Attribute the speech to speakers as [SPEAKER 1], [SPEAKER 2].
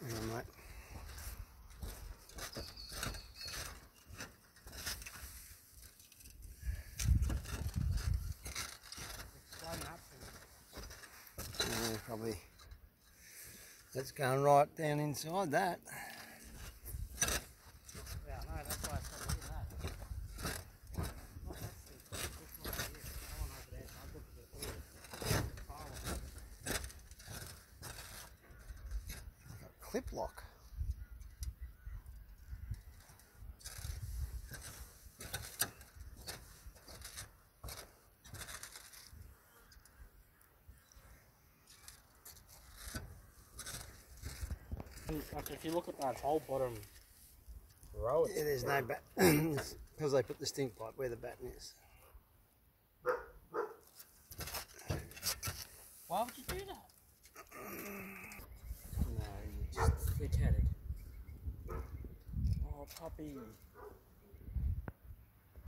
[SPEAKER 1] Hang on, mate. Yeah, probably. That's going right down inside that.
[SPEAKER 2] Yeah, no, that's why I stopped looking at that. Not that thing, this one over here. That one over there, I've looked at it all.
[SPEAKER 1] Got a clip lock.
[SPEAKER 2] Like if you look at that whole bottom row,
[SPEAKER 1] Yeah, there's no bat. Because they put the stink pipe where the batten is.
[SPEAKER 2] why would you do that? No, you just thick-headed. Oh, puppy.